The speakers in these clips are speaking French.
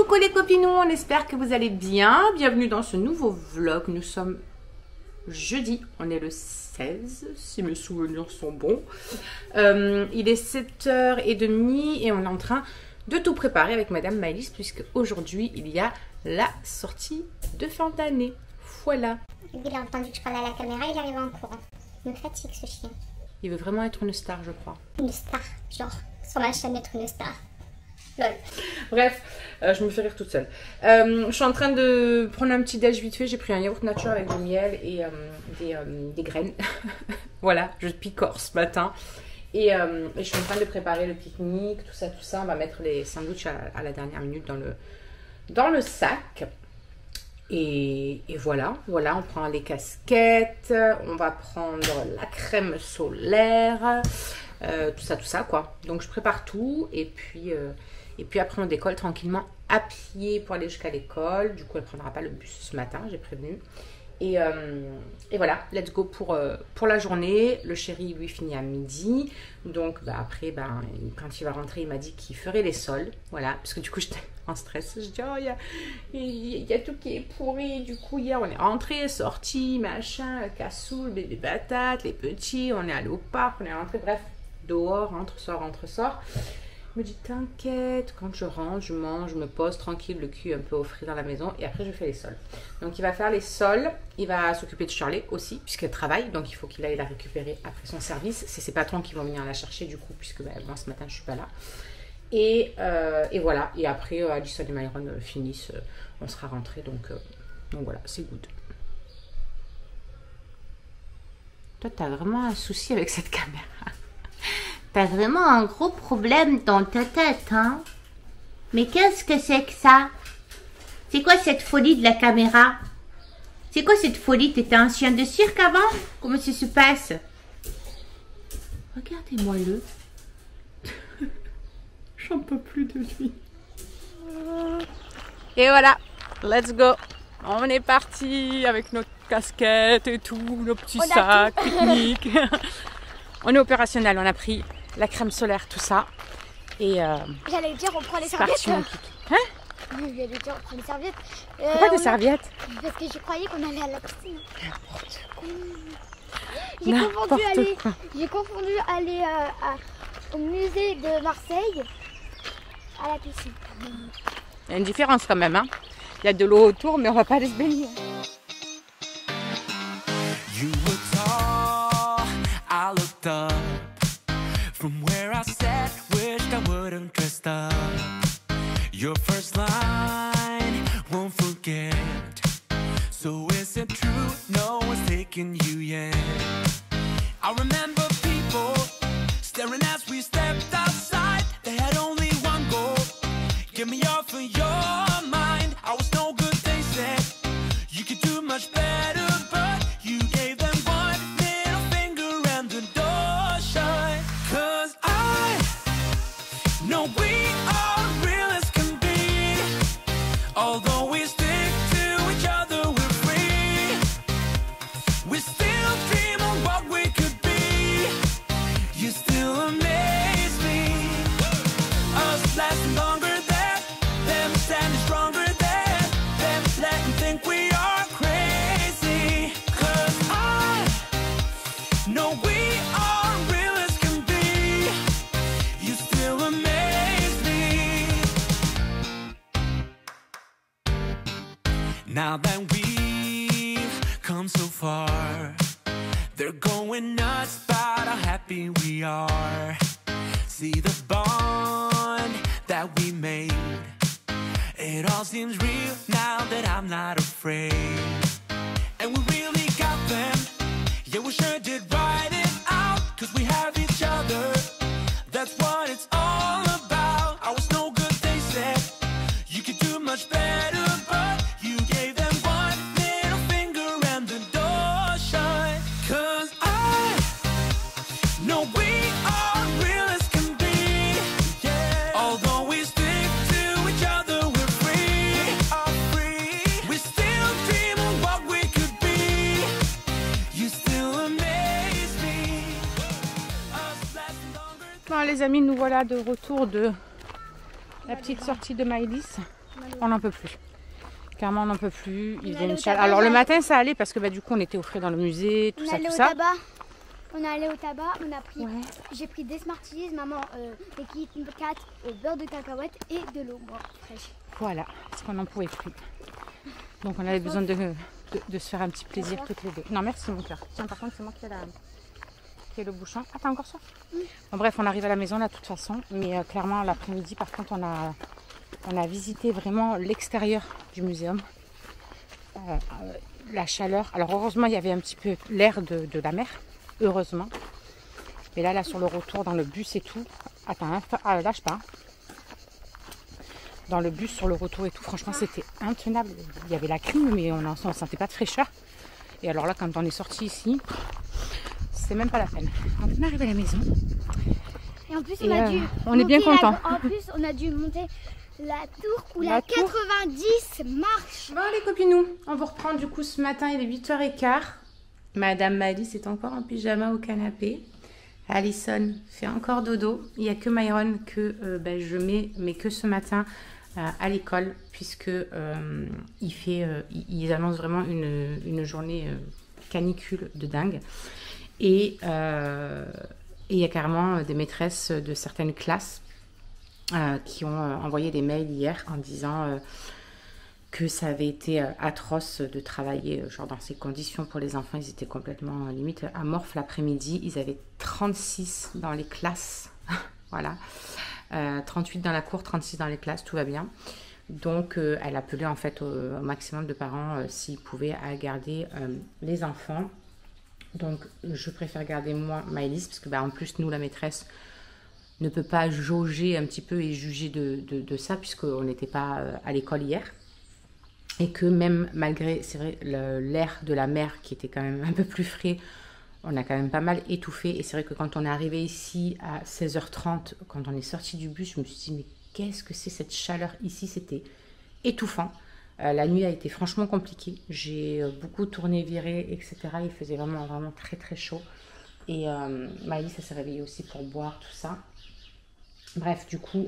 Coucou les copinous, on espère que vous allez bien. Bienvenue dans ce nouveau vlog. Nous sommes jeudi, on est le 16 si mes souvenirs sont bons. Il est 7h30 et on est en train de tout préparer avec Madame Maëlys puisque aujourd'hui il y a la sortie de fin d'année. Voilà. Il a entendu que je parlais à la caméra, il arrive en courant. Il me fatigue ce chien. Il veut vraiment être une star, je crois. Une star, genre sur ma chaîne être une star. Lol. Bref, je me fais rire toute seule. Je suis en train de prendre un petit déj vite fait. J'ai pris un yaourt nature avec du miel et des graines. Voilà, je picore ce matin. Et je suis en train de préparer le pique-nique, tout ça. On va mettre les sandwichs à la dernière minute dans le sac. Et voilà, on prend les casquettes, on va prendre la crème solaire, tout ça quoi. Donc je prépare tout et puis après on décolle tranquillement à pied pour aller jusqu'à l'école. Du coup elle ne prendra pas le bus ce matin, j'ai prévenu. Et voilà, let's go pour la journée. Le chéri lui finit à midi. Donc après, quand il va rentrer, il m'a dit qu'il ferait les sols. Voilà, parce que du coup j'étais en stress. Je dis, oh, il y a tout qui est pourri. Du coup, hier on est rentré, sorti, machin, cassoule, bébé batate, les petits. On est allé au parc, on est rentré, bref, dehors, rentre, sort. Il me dit t'inquiète, quand je rentre, je mange, je me pose tranquille, le cul un peu au frais dans la maison et après je fais les sols. Donc il va faire les sols, il va s'occuper de Charlie aussi puisqu'elle travaille, donc il faut qu'il aille la récupérer après son service. C'est ses patrons qui vont venir la chercher du coup puisque moi ce matin je suis pas là. Et voilà, et après Addison et Myron finissent, on sera rentrés donc voilà, c'est good. Toi t'as vraiment un souci avec cette caméra. T'as vraiment un gros problème dans ta tête, hein? Mais qu'est-ce que c'est que ça? C'est quoi cette folie de la caméra? C'est quoi cette folie? T'étais un chien de cirque avant? Comment ça se passe? Regardez-moi-le. J'en peux plus de lui. Et voilà, let's go. On est parti avec nos casquettes et tout, nos petits sacs, pique-nique. On est opérationnel, on a pris la crème solaire, tout ça. Et j'allais dire, on prend les serviettes. Hein? J'allais dire, on prend les serviettes. Pourquoi des serviettes? Parce que je croyais qu'on allait à la piscine. N'importe quoi. J'ai confondu aller au musée de Marseille à la piscine. Il y a une différence quand même, hein. Il y a de l'eau autour, mais on va pas aller se baigner. Up from where I sat, wished I wouldn't dressed up. Your first line won't forget. So is it true no one's taking you yet? I remember people staring as we stepped outside. They had only one goal, get me off of your mind. I was no good, they said. You could do much better, but you gave them one little finger and the door shut. Cause I know we are real as can be. Although we stick to each other, we're free. We still dream of what we could be. You still amaze me. Us lasting longer than them, standing stronger than them, letting think we are crazy. Cause I know we are real as can be. You still amaze me. Now that we've come so far, they're going nuts about how happy we are. See the bond that we made. It all seems real now that I'm not afraid. And we really got them. Yeah, we sure did write it out. Cause we have each other. That's what it's all about. I was no good, they said. You could do much better, but you gave them one little finger and the door shut. Cause I know we are real as can be. Yeah. Although we stick to each other, we're free. We are free. We still dream of what we could be. You still amaze me. Us lasting longer. Bon les amis, nous voilà de retour de la petite sortie de Maëlys. On n'en peut plus. Clairement, on n'en peut plus. Il faisait allait une au chaleur. tabac, Alors le là. matin, ça allait parce que du coup, on était au frais dans le musée, tout On est ça, allé tout au ça. tabac. On est allé au tabac, on a pris. Ouais. J'ai pris des Smarties, maman des Kit Kat au beurre de cacahuète et de l'eau fraîche. Voilà, parce qu'on n'en pouvait plus. Donc on avait besoin de se faire un petit plaisir toutes les deux. Non, merci mon cœur. Tiens, par contre, c'est moi qui ai le bouchon. Ah, t'as encore ça? Bon, bref, on arrive à la maison là, de toute façon. Mais clairement, l'après-midi, par contre, on a visité vraiment l'extérieur du muséum. La chaleur. Alors heureusement, il y avait un petit peu l'air de la mer. Heureusement. Mais là, sur le retour, dans le bus et tout. Attends, hein, lâche pas. Dans le bus, sur le retour et tout, franchement, c'était intenable. Il y avait la clim, mais on ne sentait pas de fraîcheur. Et alors là, quand on est sorti ici, c'est même pas la peine. Donc, on arrive à la maison. Et en plus, on est bien content. En plus, on a dû monter la tour où la tour. 90 marche. Bon, les copinous, on vous reprend du coup ce matin, il est 8h15. Madame Malice est encore en pyjama au canapé. Alison fait encore dodo. Il n'y a que Myron que je mets, mais que ce matin à l'école, puisque ils annoncent vraiment une journée canicule de dingue. Et il y a carrément des maîtresses de certaines classes qui ont envoyé des mails hier en disant que ça avait été atroce de travailler genre dans ces conditions pour les enfants. Ils étaient complètement limite amorphes l'après-midi. Ils avaient 36 dans les classes. Voilà. 38 dans la cour, 36 dans les classes, tout va bien. Donc elle appelait en fait au maximum de parents s'ils pouvaient à garder les enfants. Donc je préfère garder moi Maëlys parce que en plus nous la maîtresse ne peut pas jauger un petit peu et juger de ça puisqu'on n'était pas à l'école hier. Et que même malgré, c'est vrai, l'air de la mer qui était quand même un peu plus frais, on a quand même pas mal étouffé. Et c'est vrai que quand on est arrivé ici à 16h30, quand on est sorti du bus, je me suis dit, mais qu'est-ce que c'est cette chaleur ici? C'était étouffant. La nuit a été franchement compliquée. J'ai beaucoup tourné, viré, etc. Il faisait vraiment, vraiment très, très chaud. Et Maëlys, elle s'est réveillée aussi pour boire, tout ça. Bref, du coup,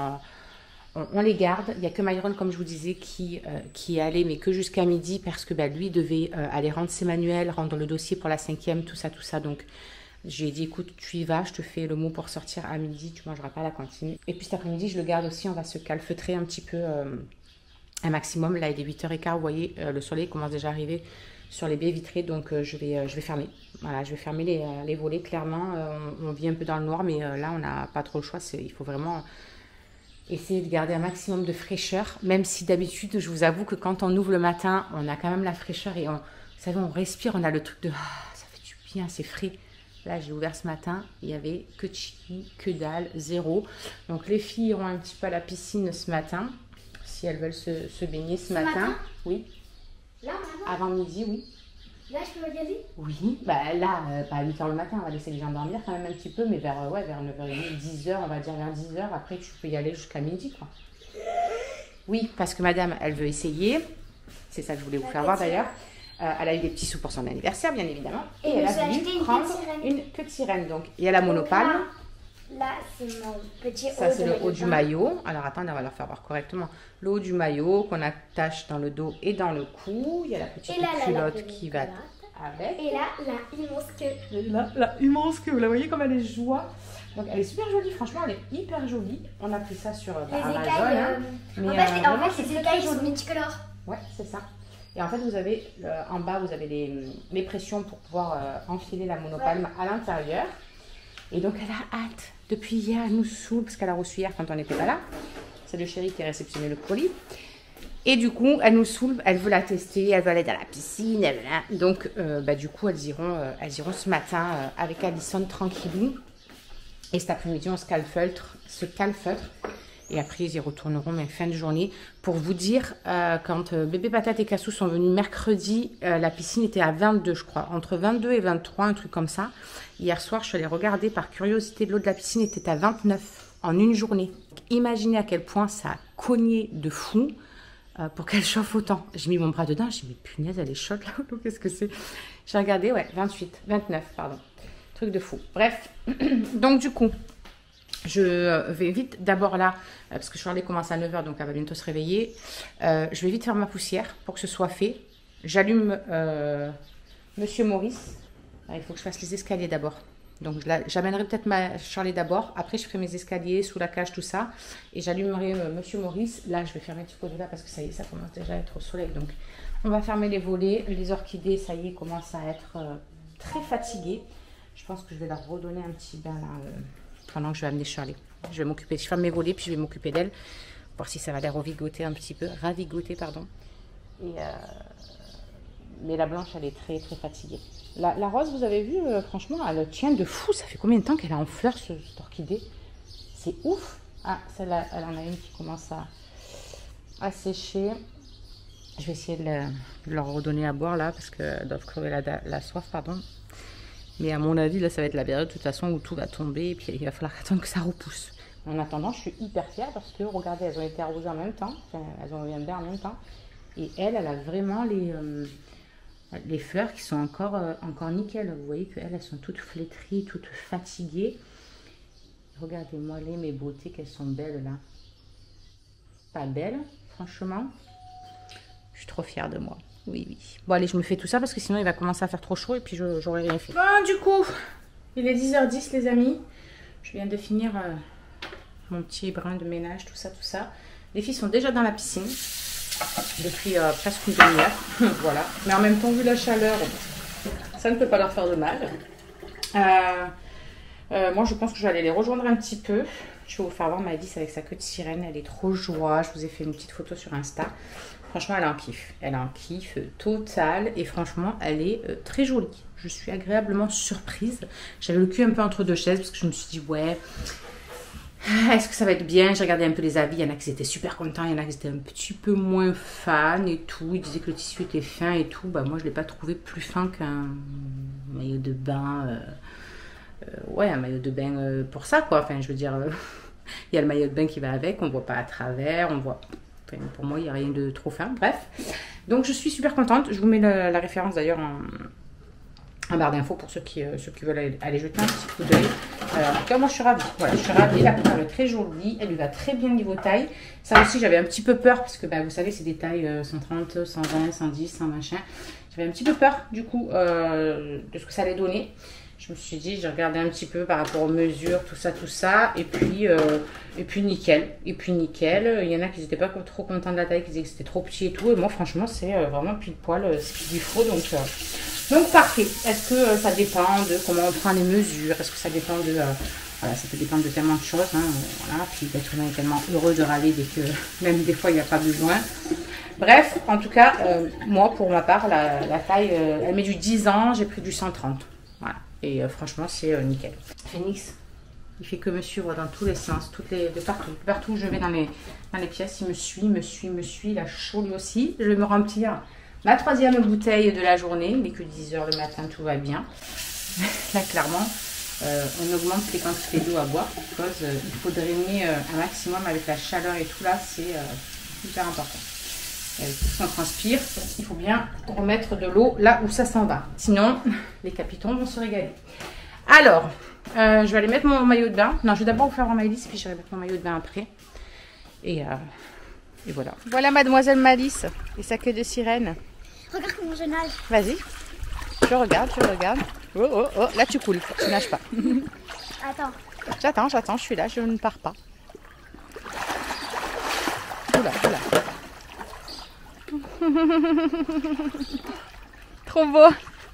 on les garde. Il n'y a que Myron, comme je vous disais, qui est allé, mais que jusqu'à midi, parce que lui devait aller rendre ses manuels, rendre le dossier pour la 5e, tout ça. Donc, j'ai dit, écoute, tu y vas, je te fais le mot pour sortir à midi, tu ne mangeras pas à la cantine. Et puis cet après-midi, je le garde aussi, on va se calfeutrer un petit peu un maximum. Là, il est 8h15, vous voyez, le soleil commence déjà à arriver sur les baies vitrées, donc je vais fermer. Voilà, je vais fermer les volets, clairement. On vit un peu dans le noir, mais là, on n'a pas trop le choix. Il faut vraiment essayer de garder un maximum de fraîcheur, même si d'habitude, je vous avoue que quand on ouvre le matin, on a quand même la fraîcheur et vous savez, on respire, on a le truc de ça fait du bien, c'est frais. Là, j'ai ouvert ce matin, il n'y avait que chili, que dalle, zéro. Donc, les filles iront un petit peu à la piscine ce matin, si elles veulent se baigner ce matin. Oui. Là, maintenant? Avant midi, oui. Là, je peux y aller? Oui, là, pas à 8h le matin, on va laisser les gens dormir quand même un petit peu, mais vers 9h30, 10h, on va dire vers 10h, après tu peux y aller jusqu'à midi, quoi. Oui, parce que madame, elle veut essayer, c'est ça que je voulais vous faire voir d'ailleurs. Elle a eu des petits sous pour son anniversaire, bien évidemment, et elle a voulu prendre une petite sirène, donc il y a la monopale. Là, c'est mon petit haut. Ça, c'est le haut du maillot. Alors, attendez, on va leur faire voir correctement. Le haut du maillot qu'on attache dans le dos et dans le cou. Il y a la petite culotte qui va avec. Et là, la immense queue. Et là, la immense queue. Vous la voyez comme elle est joie. Donc, elle est super jolie. Franchement, elle est hyper jolie. On a pris ça sur Amazon. En fait, les écailles sont multicolores. Ouais, c'est ça. Et en fait, vous avez en bas, vous avez les pressions pour pouvoir enfiler la monopalme à l'intérieur. Et donc, elle a hâte. Depuis hier, elle nous saoule parce qu'elle a reçu hier quand on n'était pas là. C'est le chéri qui a réceptionné le colis. Et du coup, elle nous saoule. Elle veut la tester. Elle veut aller dans la piscine. Donc, du coup, elles iront ce matin avec Alison tranquillou. Et cet après-midi, on se calfeutre. Et après, ils y retourneront, mais fin de journée. Pour vous dire, quand bébé Patate et Cassou sont venus mercredi, la piscine était à 22, je crois. Entre 22 et 23, un truc comme ça. Hier soir, je suis allée regarder par curiosité. L'eau de la piscine était à 29 en une journée. Imaginez à quel point ça a cogné de fou pour qu'elle chauffe autant. J'ai mis mon bras dedans. J'ai dit, mais punaise, elle est chaude là. Qu'est-ce que c'est? J'ai regardé, ouais, 29, pardon. Truc de fou. Bref, donc du coup... Je vais vite d'abord là, parce que Charlie commence à 9h, donc elle va bientôt se réveiller. Je vais vite faire ma poussière pour que ce soit fait. J'allume Monsieur Maurice. Il faut que je fasse les escaliers d'abord. Donc là, j'amènerai peut-être ma Charlie d'abord. Après, je ferai mes escaliers sous la cage, tout ça. Et j'allumerai Monsieur Maurice. Là, je vais fermer tout côté là parce que ça y est, ça commence déjà à être au soleil. Donc, on va fermer les volets. Les orchidées, ça y est, commencent à être très fatiguées. Je pense que je vais leur redonner un petit bain là. Pendant que je vais amener Charlie. Je vais m'occuper, je ferme mes volets, puis je vais m'occuper d'elle. Voir si ça va les revigoter un petit peu. Ravigoter, pardon. Et mais la blanche, elle est très très fatiguée. La rose, vous avez vu, franchement, elle tient de fou. Ça fait combien de temps qu'elle est en fleurs, cette orchidée? C'est ouf. Ah, celle-là, elle en a une qui commence à sécher. Je vais essayer de leur redonner à boire là, parce qu'elles doivent crever la soif, pardon. Mais à mon avis, là, ça va être la période de toute façon où tout va tomber et puis il va falloir attendre que ça repousse. En attendant, je suis hyper fière parce que, regardez, elles ont été arrosées en même temps. Enfin, elles ont eu un bain en même temps. Et elle a vraiment les fleurs qui sont encore nickel. Vous voyez qu'elles sont toutes flétries, toutes fatiguées. Regardez-moi mes beautés, qu'elles sont belles là. Pas belles, franchement. Je suis trop fière de moi. Oui, oui. Bon, allez, je me fais tout ça parce que sinon il va commencer à faire trop chaud et puis j'aurai rien fait. Bon, du coup, il est 10h10, les amis. Je viens de finir mon petit brin de ménage, tout ça, tout ça. Les filles sont déjà dans la piscine depuis presque une demi-heure. Voilà. Mais en même temps, vu la chaleur, ça ne peut pas leur faire de mal. Moi, je pense que je vais aller les rejoindre un petit peu. Je vais vous faire voir Maëlys avec sa queue de sirène. Elle est trop joie. Je vous ai fait une petite photo sur Insta. Franchement, elle a un kiff. Elle a un kiff total. Et franchement, elle est très jolie. Je suis agréablement surprise. J'avais le cul un peu entre deux chaises parce que je me suis dit, ouais, est-ce que ça va être bien? J'ai regardé un peu les avis. Il y en a qui étaient super contents. Il y en a qui étaient un petit peu moins fans et tout. Ils disaient que le tissu était fin et tout. Bah, moi, je ne l'ai pas trouvé plus fin qu'un maillot de bain. Ouais, un maillot de bain pour ça, quoi. Enfin, je veux dire, il y a le maillot de bain qui va avec. On ne voit pas à travers. On voit... Enfin, pour moi, il n'y a rien de trop fin. Bref. Donc, je suis super contente. Je vous mets la référence d'ailleurs en barre d'infos pour ceux qui veulent aller jeter un petit coup d'œil. En tout cas, moi, je suis ravie. Voilà, je suis ravie. La couleur est très jolie. Elle lui va très bien niveau taille. Ça aussi, j'avais un petit peu peur parce que, bah, vous savez, c'est des tailles 130, 120, 110, 100 machin. J'avais un petit peu peur, du coup, de ce que ça allait donner. Je me suis dit, j'ai regardé un petit peu par rapport aux mesures, tout ça. Et puis nickel. Il y en a qui n'étaient pas trop contents de la taille, qui disaient que c'était trop petit et tout. Et moi, franchement, c'est vraiment pile poil ce qu'il lui faut. Donc parfait. Est-ce que ça dépend de comment on prend les mesures? Est-ce que ça dépend de... voilà, ça peut dépendre de tellement de choses. Hein, voilà. Puis l'être humain est tellement heureux de râler dès que même des fois, il n'y a pas besoin. Bref, en tout cas, moi, pour ma part, la taille, elle met du 10 ans. J'ai pris du 130. Voilà. Et franchement, c'est nickel. Phoenix, il fait que me suivre dans tous les sens, de partout. Partout où je vais dans les pièces, il me suit. Il a chaud lui aussi. Je vais me remplir ma 3e bouteille de la journée. Il n'est que 10h le matin, tout va bien. Là, clairement, on augmente les quantités d'eau à boire. Parce qu'il faut drainer un maximum avec la chaleur et tout. Là, c'est hyper important. Tout ce qu'on transpire, il faut bien remettre de l'eau là où ça s'en va. Sinon, les capitons vont se régaler. Alors, je vais aller mettre mon maillot de bain. Non, je vais d'abord vous faire voir Maëlys, puis je vais mettre mon maillot de bain après. Et voilà. Voilà mademoiselle Maëlys et sa queue de sirène. Regarde comment je nage. Vas-y. Je regarde. Oh, là tu coules, tu nages pas. Attends. J'attends, je suis là, je ne pars pas. Oula. Trop beau.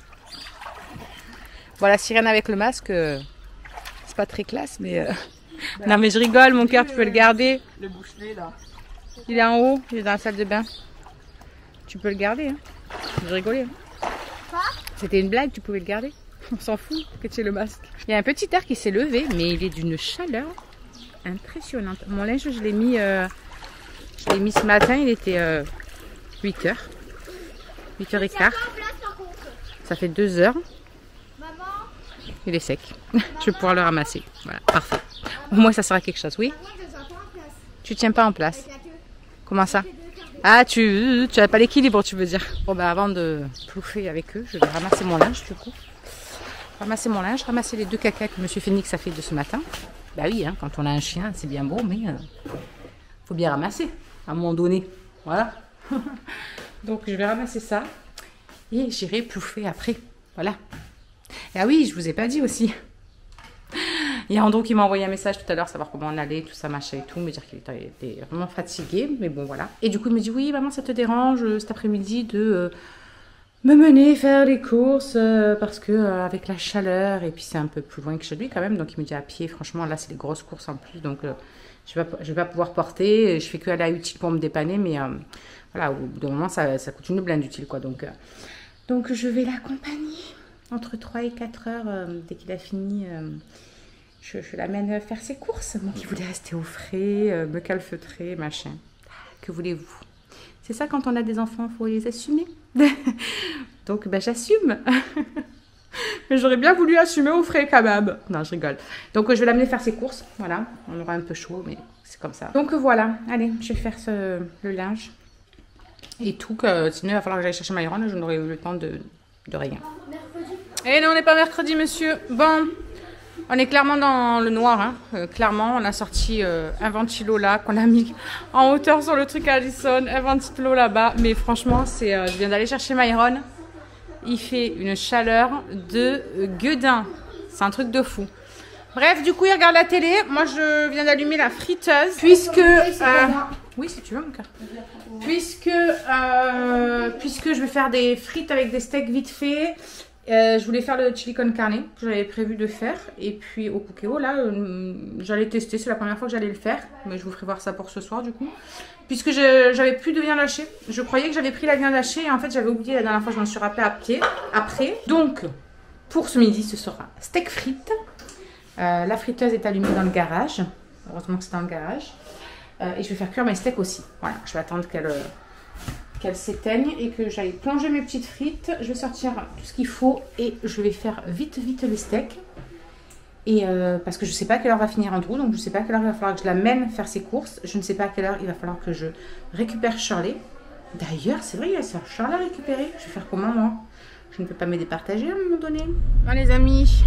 Bon, la sirène avec le masque, c'est pas très classe, mais... Non, mais je rigole, mon cœur, tu peux le garder. Le bouche-nez, là. Il est en haut, il est dans la salle de bain. Tu peux le garder, hein. Je rigolais. Hein. Quoi? C'était une blague, tu pouvais le garder. On s'en fout que tu aies le masque. Il y a un petit air qui s'est levé, mais il est d'une chaleur impressionnante. Mon linge, je l'ai mis ce matin, il était 8h. 8h15. Ça fait 2 heures. Maman. Il est sec. Je vais pouvoir le ramasser. Voilà, parfait. Au moins, ça sera quelque chose, oui. Tu tiens pas en place. Comment ça? Ah, tu n'as pas l'équilibre, tu veux dire. Bon, bah, avant de plouffer avec eux, je vais ramasser mon linge, du coup. Ramasser les 2 cacas que M. Phoenix a fait de ce matin. Bah oui, hein, quand on a un chien, c'est bien beau, mais faut bien ramasser à un moment donné. Voilà. Donc je vais ramasser ça et j'irai plouffer après. Voilà. Et ah oui, je vous ai pas dit aussi. Il y a Andrew qui m'a envoyé un message tout à l'heure, savoir comment on allait, tout ça, machin et tout, me dire qu'il était vraiment fatigué, mais bon voilà. Et du coup il me dit oui maman, ça te dérange cet après-midi de me mener faire les courses parce que avec la chaleur, et puis c'est un peu plus loin que chez lui quand même, donc il me dit à pied, franchement là c'est les grosses courses en plus, donc je vais pas pouvoir porter, je fais que aller à utile pour me dépanner, mais voilà, au bout d'un moment ça coûte une blinde utile quoi, donc je vais l'accompagner entre 3 et 4 heures dès qu'il a fini. Je l'amène faire ses courses. Moi qui voulais rester au frais, me calfeutrer, machin. Que voulez-vous? C'est ça, quand on a des enfants, il faut les assumer. Donc, ben, j'assume. Mais j'aurais bien voulu assumer au frais quand même. Non, je rigole. Donc, je vais l'amener faire ses courses. Voilà, on aura un peu chaud, mais c'est comme ça. Donc, voilà. Allez, je vais faire le linge. Et tout, sinon, il va falloir que j'aille chercher Myron. Je n'aurai eu le temps de rien. Et non, on n'est pas mercredi, monsieur. Bon. On est clairement dans le noir, hein. Clairement, on a sorti un ventilo là, qu'on a mis en hauteur sur le truc à Allison, un ventilo là-bas. Mais franchement, je viens d'aller chercher Myron. Il fait une chaleur de gueudin. C'est un truc de fou. Bref, du coup, il regarde la télé. Moi, je viens d'allumer la friteuse. Puisque... oui, si tu veux, mon cœur. Puisque je vais faire des frites avec des steaks vite fait. Je voulais faire le chili con carne que j'avais prévu de faire, et puis au Cookéo là j'allais tester, c'est la première fois que j'allais le faire, mais je vous ferai voir ça pour ce soir du coup, puisque j'avais plus de viande hachée. Je croyais que j'avais pris la viande hachée et en fait j'avais oublié la dernière fois, je m'en suis rappelé après. Donc pour ce midi ce sera steak frites. La friteuse est allumée dans le garage, heureusement que c'est dans le garage, et je vais faire cuire mes steaks aussi. Voilà, je vais attendre qu'elle s'éteigne et que j'aille plonger mes petites frites. Je vais sortir tout ce qu'il faut et je vais faire vite les steaks. Et parce que je ne sais pas à quelle heure va finir Andrew, donc je ne sais pas à quelle heure il va falloir que je l'amène faire ses courses. Je ne sais pas à quelle heure il va falloir que je récupère Shirley. D'ailleurs, c'est vrai, il va se faire Shirley à récupérer. Je vais faire comment moi? Je ne peux pas me départager à un moment donné. Bon les amis,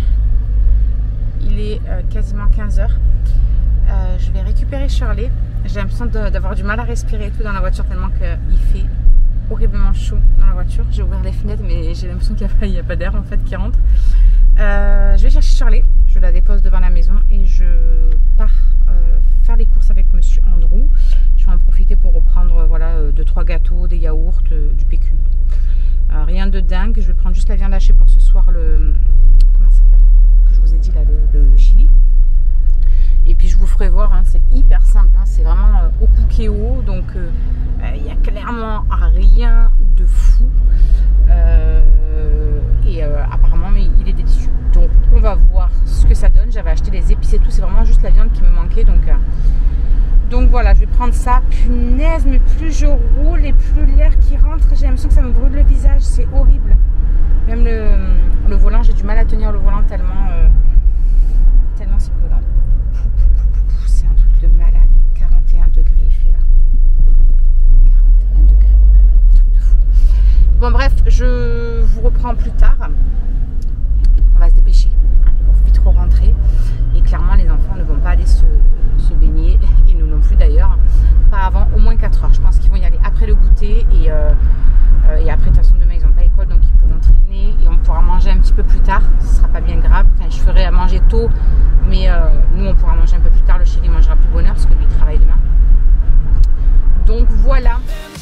il est quasiment 15 h. Je vais récupérer Shirley. J'ai l'impression d'avoir du mal à respirer et tout dans la voiture tellement qu'il fait horriblement chaud dans la voiture. J'ai ouvert les fenêtres mais j'ai l'impression qu'il n'y a pas d'air en fait qui rentre. Je vais chercher Shirley, je la dépose devant la maison et je pars faire les courses avec monsieur Andrew. Je vais en profiter pour reprendre voilà, 2-3 gâteaux, des yaourts, du PQ. Rien de dingue, je vais prendre juste la viande hachée pour ce soir, comment ça s'appelle, que je vous ai dit là, le chili. Et puis je vous ferai voir, hein, c'est hyper simple, hein, c'est vraiment au Cookéo, donc il n'y a clairement rien de fou. Apparemment mais il est délicieux. Donc on va voir ce que ça donne. J'avais acheté les épices et tout, c'est vraiment juste la viande qui me manquait. Donc voilà, je vais prendre ça. Punaise, mais plus je roule et plus l'air qui rentre, j'ai l'impression que ça me brûle le visage, c'est horrible. Même le volant, j'ai du mal à tenir le volant tellement c'est brûlant. C'est un truc de malade. 41 degrés il fait là. 41 degrés. Un truc de fou. Bon bref, je vous reprends plus tard. On va se dépêcher hein, pour vite rentrer. Et clairement les enfants ne vont pas aller se baigner. Et nous non plus d'ailleurs. Pas avant au moins 4 heures. Je pense qu'ils vont y aller après le goûter. Et après de toute façon demain ils n'ont pas école. Donc ils pourront traîner. Et on pourra manger un petit peu plus tard. Ce sera pas bien grave. Enfin je ferai à manger tôt. Mais nous on pourra manger un peu plus tard. Le chéri mangera plus bonne heure parce que lui travaille demain. Donc voilà.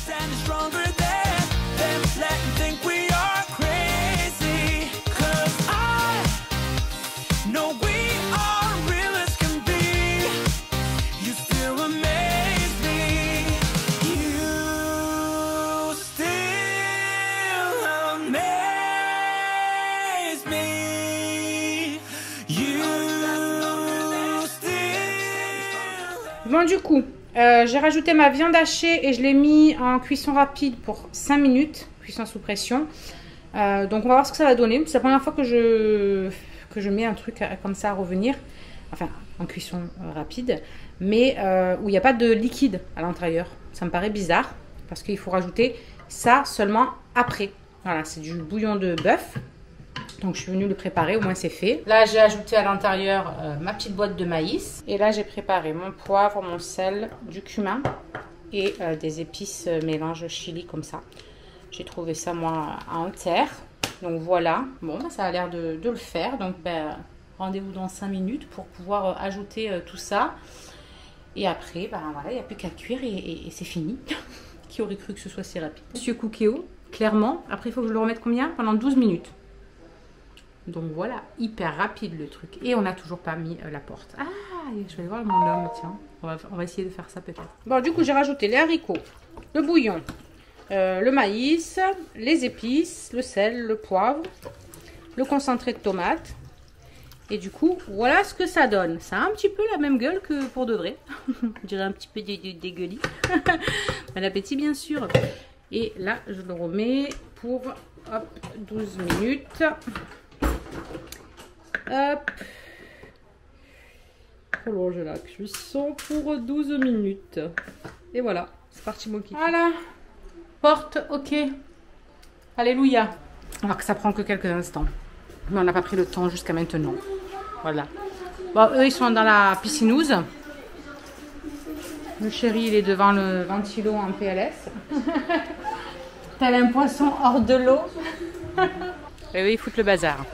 Bon du coup, j'ai rajouté ma viande hachée et je l'ai mis en cuisson rapide pour 5 minutes, cuisson sous pression. Donc on va voir ce que ça va donner. C'est la première fois que je mets un truc comme ça à revenir, enfin en cuisson rapide, mais où il n'y a pas de liquide à l'intérieur. Ça me paraît bizarre parce qu'il faut rajouter ça seulement après. Voilà, c'est du bouillon de bœuf. Donc je suis venue le préparer, au moins c'est fait. Là j'ai ajouté à l'intérieur ma petite boîte de maïs. Et là j'ai préparé mon poivre, mon sel, du cumin et des épices mélange chili comme ça. J'ai trouvé ça moi en terre. Donc voilà, bon bah, ça a l'air de le faire. Donc ben, rendez-vous dans 5 minutes pour pouvoir ajouter tout ça. Et après, ben voilà, il n'y a plus qu'à cuire et c'est fini. Qui aurait cru que ce soit si rapide? Monsieur Cookéo, clairement. Après, il faut que je le remette combien? Pendant 12 minutes. Donc voilà, hyper rapide le truc. Et on n'a toujours pas mis la porte. Ah, je vais voir mon homme, tiens. On va essayer de faire ça peut-être. Bon, du coup, j'ai rajouté les haricots, le bouillon, le maïs, les épices, le sel, le poivre, le concentré de tomate. Et du coup, voilà ce que ça donne. Ça a un petit peu la même gueule que pour de vrai. Je dirais un petit peu dégueulis. Bon appétit, bien sûr. Et là, je le remets pour hop, 12 minutes. Hop. Prolonger la cuisson pour 12 minutes. Et voilà, c'est parti mon kiki. Voilà. Porte, ok. Alléluia. Alors que ça prend que quelques instants. Mais on n'a pas pris le temps jusqu'à maintenant. Voilà. Bon, eux, ils sont dans la piscinouse. Le chéri, il est devant le ventilo en PLS. Tel un poisson hors de l'eau. Et eux, ils foutent le bazar.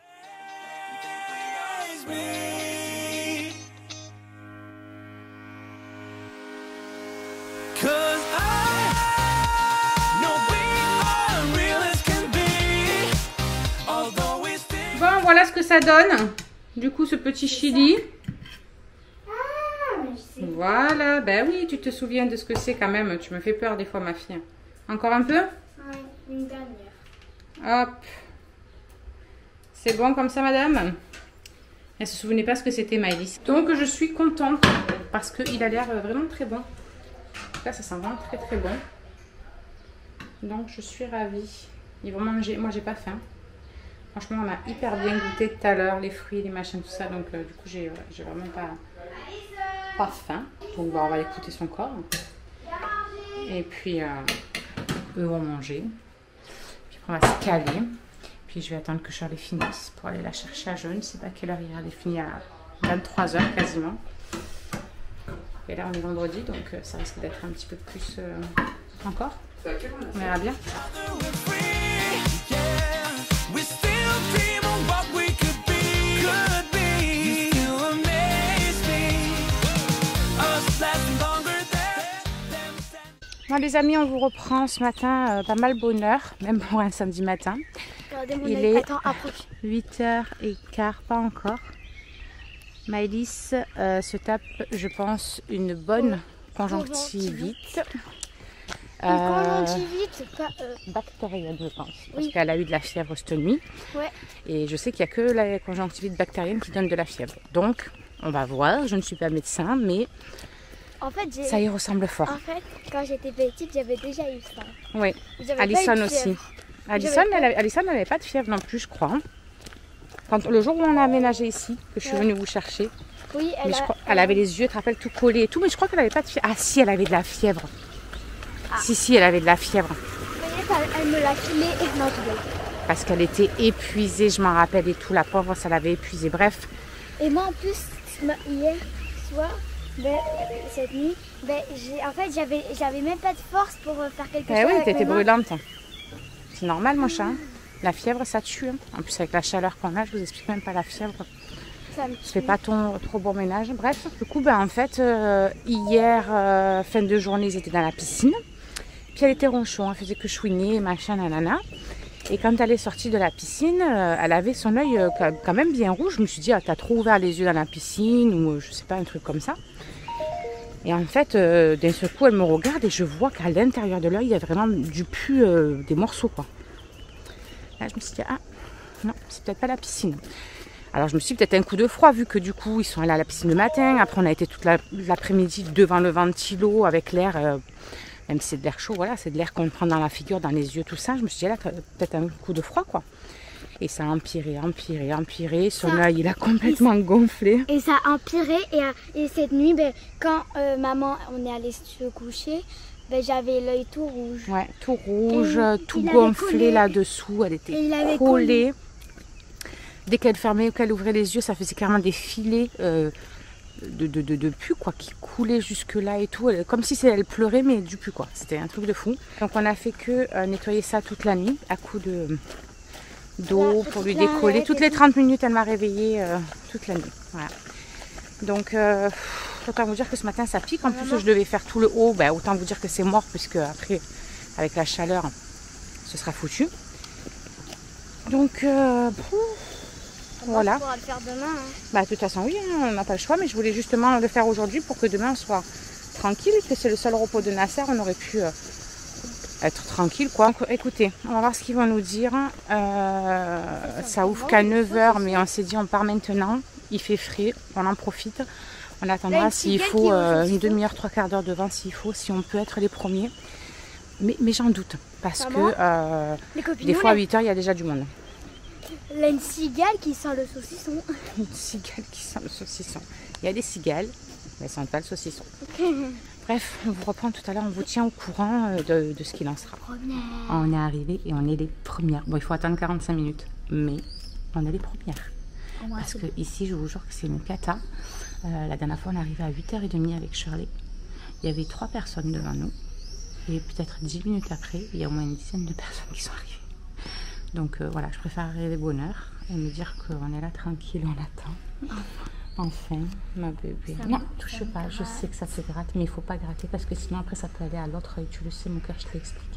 Bon, voilà ce que ça donne. Du coup, ce petit chili. Voilà, ben oui, tu te souviens de ce que c'est quand même. Tu me fais peur des fois, ma fille. Encore un peu? Oui, une dernière. Hop. C'est bon comme ça, madame? Elle ne se souvenait pas ce que c'était, Maëlys. Donc, je suis contente parce qu'il a l'air vraiment très bon. En tout cas, ça sent vraiment très très bon. Donc, je suis ravie. Ils vont manger. Moi, j'ai pas faim. Franchement, on a hyper bien goûté tout à l'heure, les fruits, les machins, tout ça. Donc, du coup, j'ai vraiment pas faim. Donc, on va écouter son corps. Et puis, eux vont manger. Puis après, on va se caler. Puis, je vais attendre que Charlie finisse pour aller la chercher à jeûne. Je ne sais pas quelle heure il est fini à 23 h quasiment. Et là, on est vendredi, donc ça risque d'être un petit peu plus encore. On verra bien. Bon les amis, on vous reprend ce matin, pas mal bonheur, même pour un samedi matin. Il est 8h15, pas encore. Maëlys se tape, je pense, une bonne conjonctivite. Une conjonctivite bactérienne, je pense. Oui. Parce qu'elle a eu de la fièvre cette nuit. Ouais. Et je sais qu'il n'y a que la conjonctivite bactérienne qui donne de la fièvre. Donc, on va voir. Je ne suis pas médecin, mais en fait, ça y ressemble fort. En fait, quand j'étais petite, j'avais déjà eu ça. Oui. Alison aussi. Alison, elle n'avait pas de fièvre non plus, je crois. Quand, le jour où on a aménagé ici, que je suis venue vous chercher, oui, elle avait les yeux, tu te rappelles, tout collés et tout, mais je crois qu'elle n'avait pas de fièvre. Ah si, elle avait de la fièvre. Ah. Si, elle avait de la fièvre. Elle me l'a filé et non, parce qu'elle était épuisée, je m'en rappelle et tout, la pauvre, ça l'avait épuisée, bref. Et moi en plus, hier soir, cette nuit, en fait, j'avais même pas de force pour faire quelque chose. Oui, t'étais brûlante. C'est normal, mon chat. La fièvre, ça tue. Hein. En plus, avec la chaleur qu'on a, je vous explique même pas la fièvre. Ça me fait pas trop bon ménage. Bref, du coup, en fait, hier, fin de journée, ils étaient dans la piscine. Puis elle était ronchon, elle faisait que chouiner, machin, nanana. Et quand elle est sortie de la piscine, elle avait son œil quand même bien rouge. Je me suis dit, ah, t'as trop ouvert les yeux dans la piscine, ou je sais pas, un truc comme ça. Et en fait, d'un seul coup, elle me regarde et je vois qu'à l'intérieur de l'œil, il y a vraiment du pu, des morceaux, quoi. Là, je me suis dit, ah, non, c'est peut-être pas la piscine. Alors, je me suis dit, peut-être un coup de froid, vu que du coup, ils sont allés à la piscine le matin. Après, on a été toute l'après-midi devant le ventilo avec l'air, même si c'est de l'air chaud, voilà, c'est de l'air qu'on prend dans la figure, dans les yeux, tout ça. Je me suis dit, là, peut-être un coup de froid, quoi. Et ça a empiré. Son œil, il a complètement gonflé. Et ça a empiré. Et cette nuit, quand maman, on est allé se coucher, j'avais l'œil tout rouge. Ouais, tout rouge, tout gonflé là-dessous. Elle était collée. dès qu'elle fermait ou qu'elle ouvrait les yeux, ça faisait carrément des filets de pu quoi, qui coulaient jusque là et tout, comme si elle pleurait mais du pu quoi, c'était un truc de fou. Donc on a fait que nettoyer ça toute la nuit à coups d'eau pour lui décoller. Toutes les 30 minutes elle m'a réveillée toute la nuit. Voilà. Donc autant vous dire que ce matin ça pique, en plus je devais faire tout le haut, bah, autant vous dire que c'est mort puisque après avec la chaleur ce sera foutu. Donc voilà. On pourra le faire demain. Hein. Bah de toute façon oui, on n'a pas le choix, mais je voulais justement le faire aujourd'hui pour que demain on soit tranquille, que c'est le seul repos de Nasser, on aurait pu être tranquille quoi. Donc écoutez, on va voir ce qu'ils vont nous dire. Ça ouvre qu'à 9h, mais on s'est dit on part maintenant, il fait frais, on en profite. On attendra s'il faut une demi-heure, 3/4 d'heure devant s'il faut, si on peut être les premiers. Mais j'en doute, parce que des fois à 8h il y a déjà du monde. Là, une cigale qui sent le saucisson. Une cigale qui sent le saucisson. Il y a des cigales, mais elles ne sentent pas le saucisson. Bref, on vous reprend tout à l'heure, on vous tient au courant de ce qu'il en sera. On est arrivé et on est les premières. Bon, il faut attendre 45 minutes, mais on est les premières. Parce que ici, je vous jure que c'est une cata. La dernière fois, on est arrivé à 8h30 avec Shirley. Il y avait 3 personnes devant nous. Et peut-être 10 minutes après, il y a au moins une dizaine de personnes qui sont arrivées. Donc voilà, je préfère arriver bonheur et me dire qu'on est là tranquille, on attend. Enfin, ma bébé. Non, touche pas, je sais que ça se gratte, mais il ne faut pas gratter parce que sinon après ça peut aller à l'autre œil. Tu le sais, mon cœur, je te l'explique.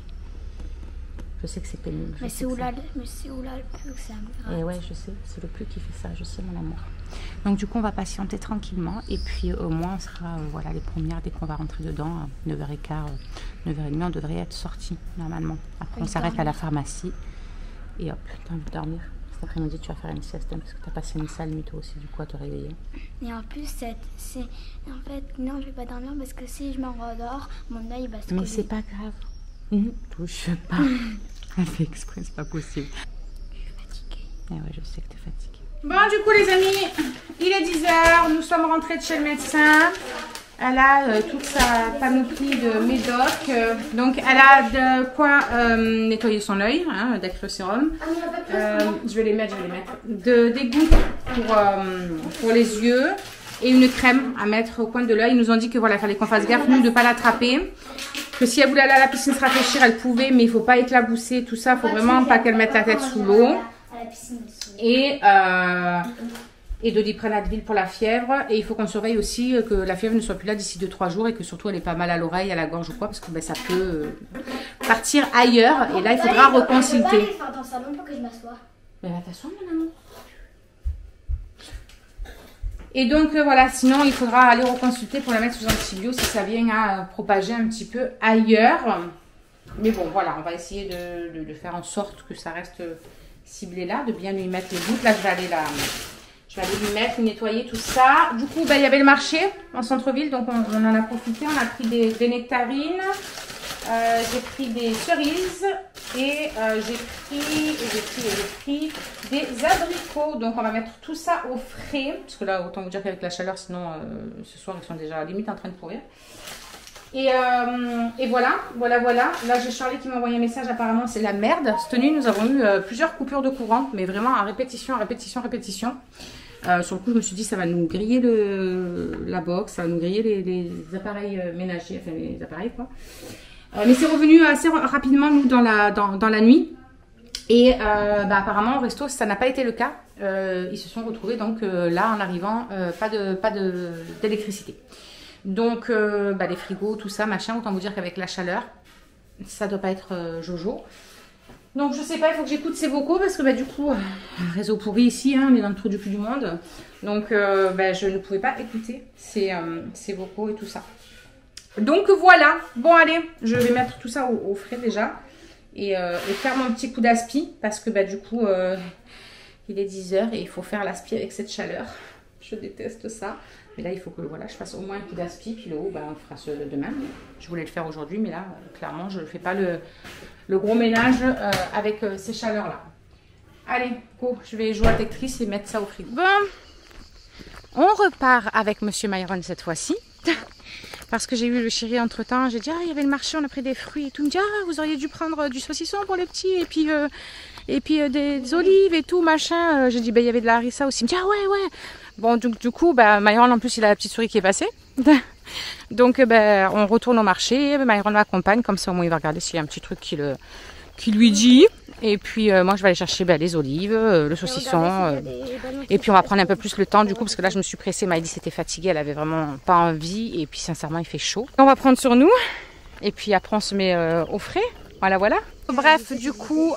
Je sais que c'est pénible. Mais c'est où là le plus que ça me gratte. Et ouais, je sais, c'est le plus qui fait ça, je sais mon amour. Donc du coup, on va patienter tranquillement et puis au moins on sera voilà, les premières dès qu'on va rentrer dedans. 9h15, 9h30, on devrait être sortis normalement. Après, on s'arrête à la pharmacie. Et hop, t'as envie de dormir. Cet après-midi, tu vas faire une sieste parce que t'as passé une sale nuit toi aussi, du coup, à te réveiller. Et en plus, en fait, non, je vais pas dormir parce que si je m'en redors, mon œil va se coller. Mais c'est pas grave. Touche pas. Elle fait exprès, c'est pas possible. Je suis fatiguée. Eh ouais, je sais que t'es fatiguée. Bon, du coup, les amis, il est 10h. Nous sommes rentrés de chez le médecin. Elle a toute sa panoplie de médocs. Donc, elle a de quoi nettoyer son œil, hein, d'acrylosérum. Je vais les mettre. Des gouttes pour les yeux et une crème à mettre au coin de l'œil. Ils nous ont dit que voilà, il fallait qu'on fasse gaffe, nous, de ne pas l'attraper. Que si elle voulait aller à la piscine se rafraîchir, elle pouvait, mais il ne faut pas éclabousser, tout ça. Il ne faut vraiment pas qu'elle mette la tête sous l'eau. Et de l'Advil pour la fièvre. Et il faut qu'on surveille aussi que la fièvre ne soit plus là d'ici 2-3 jours et que surtout elle ait pas mal à l'oreille, à la gorge ou quoi, parce que ben, ça peut partir ailleurs. Et là, il faudra reconsulter. Je vais dans le salon pour que je m'assoie. Mais va t'asseoir, mon amour. Et donc voilà, sinon il faudra aller reconsulter pour la mettre sous antibio si ça vient à propager un petit peu ailleurs. Mais bon, voilà, on va essayer de faire en sorte que ça reste ciblé là, de bien lui mettre les gouttes. Là, je vais aller lui mettre, lui nettoyer tout ça. Du coup, ben, il y avait le marché en centre-ville, donc on en a profité. On a pris des nectarines, j'ai pris des cerises et j'ai pris des abricots. Donc on va mettre tout ça au frais, parce que là, autant vous dire qu'avec la chaleur, sinon ce soir, ils sont déjà limite en train de pourrir. Et voilà. Là, j'ai Charlie qui m'a envoyé un message. Apparemment, c'est la merde. Cette nuit, nous avons eu plusieurs coupures de courant, mais vraiment à répétition. Sur le coup, je me suis dit, ça va nous griller la box, ça va nous griller les appareils ménagers, enfin les appareils quoi. Mais c'est revenu assez rapidement, nous, dans la nuit. Et bah, apparemment, au resto, ça n'a pas été le cas. Ils se sont retrouvés, donc là, en arrivant, pas d'électricité. Donc, bah, les frigos, tout ça, machin, autant vous dire qu'avec la chaleur, ça doit pas être jojo. Donc, je sais pas, il faut que j'écoute ces vocaux parce que, bah, du coup, réseau pourri ici, hein, on est dans le trou du cul du monde. Donc, bah, je ne pouvais pas écouter ces vocaux et tout ça. Donc, voilà. Bon, allez, je vais mettre tout ça au frais déjà et faire mon petit coup d'aspi parce que, bah, du coup, il est 10h et il faut faire l'aspi avec cette chaleur. Je déteste ça. Mais là, il faut que voilà, je fasse au moins un coup d'aspi. Puis le haut, bah, on fera ce demain. Je voulais le faire aujourd'hui, mais là, clairement, je ne fais pas le gros ménage avec ces chaleurs-là. Allez, go, je vais jouer à Tetris et mettre ça au frigo. Bon, On repart avec Monsieur Myron cette fois-ci. Parce que j'ai eu le chéri entre temps. J'ai dit, ah, il y avait le marché, on a pris des fruits et tout. Il me dit, ah, vous auriez dû prendre du saucisson pour les petits et puis des olives et tout, machin. J'ai dit, ben, il y avait de la harissa aussi. Il me dit, ah ouais, ouais. Bon, du coup, ben, Myron, en plus, il a la petite souris qui est passée. Donc, ben, on retourne au marché. Myron m'accompagne, comme ça, au moins, il va regarder s'il y a un petit truc qui lui dit. Et puis, moi, je vais aller chercher les olives, le saucisson. Et puis, on va prendre un peu plus le temps, du coup, parce que là, je me suis pressée. Maëlys était fatiguée, elle avait vraiment pas envie. Et puis, sincèrement, il fait chaud. On va prendre sur nous. Et puis, après, on se met au frais. Voilà, voilà. Bref, du coup,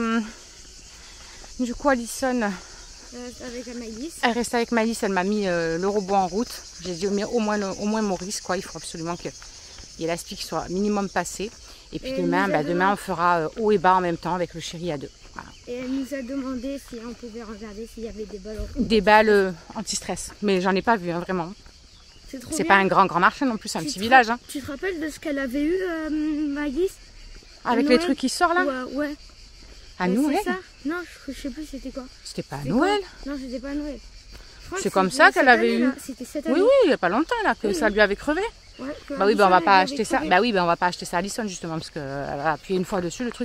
Alison... Avec Maëlys. Elle reste avec Maëlys, elle m'a mis le robot en route. J'ai dit au moins Maurice, quoi. Il faut absolument qu'il y ait l'aspi qui soit minimum passé. Et puis demain, on fera haut et bas en même temps avec le chéri à deux. Voilà. Et elle nous a demandé si on pouvait regarder s'il y avait des balles. Des balles anti-stress. Mais j'en ai pas vu, hein, vraiment. C'est pas un grand marché non plus, c'est un petit village. Hein. Tu te rappelles de ce qu'elle avait eu, Maëlys? Avec les trucs qui sortent là? Ouais. À Noël? Ça non, je sais plus c'était quoi. C'était pas à Noël? Non, c'était pas à Noël. C'est comme ça qu'elle avait eu. C'était cette année. Oui, il n'y a pas longtemps là, que ça lui avait crevé. Ouais, bah oui, on va pas acheter ça. Bah oui, on va pas acheter ça à Alison justement parce qu'elle a appuyé une fois dessus le truc.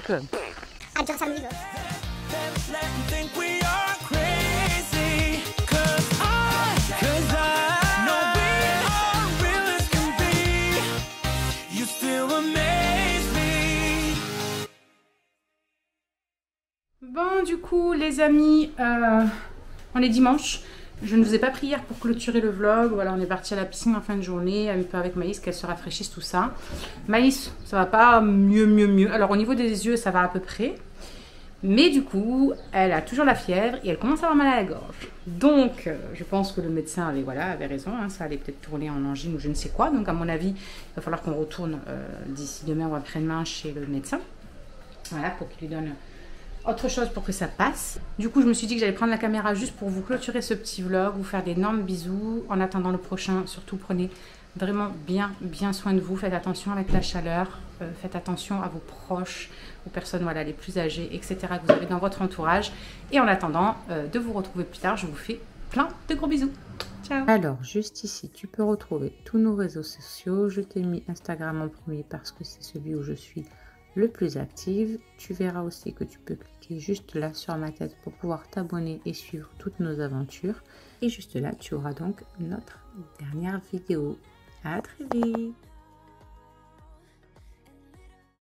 Bon, du coup, les amis, on est dimanche. Je ne vous ai pas pris hier pour clôturer le vlog. Voilà, on est parti à la piscine en fin de journée, un peu avec Maëlys, qu'elle se rafraîchisse, tout ça. Maëlys, ça va pas mieux. Alors, au niveau des yeux, ça va à peu près. Mais du coup, elle a toujours la fièvre et elle commence à avoir mal à la gorge. Donc, je pense que le médecin avait raison. Hein, ça allait peut-être tourner en angine ou je ne sais quoi. Donc, à mon avis, il va falloir qu'on retourne d'ici demain ou après-demain chez le médecin. Voilà, pour qu'il lui donne autre chose pour que ça passe. Du coup, je me suis dit que j'allais prendre la caméra juste pour vous clôturer ce petit vlog, vous faire d'énormes bisous. En attendant le prochain, surtout prenez vraiment bien soin de vous. Faites attention avec la chaleur. Faites attention à vos proches, aux personnes voilà, les plus âgées, etc. que vous avez dans votre entourage. Et en attendant de vous retrouver plus tard, je vous fais plein de gros bisous. Ciao. Alors, juste ici, tu peux retrouver tous nos réseaux sociaux. Je t'ai mis Instagram en premier parce que c'est celui où je suis le plus active. Tu verras aussi que tu peux cliquer juste là sur ma tête pour pouvoir t'abonner et suivre toutes nos aventures. Et juste là, tu auras donc notre dernière vidéo. À très vite!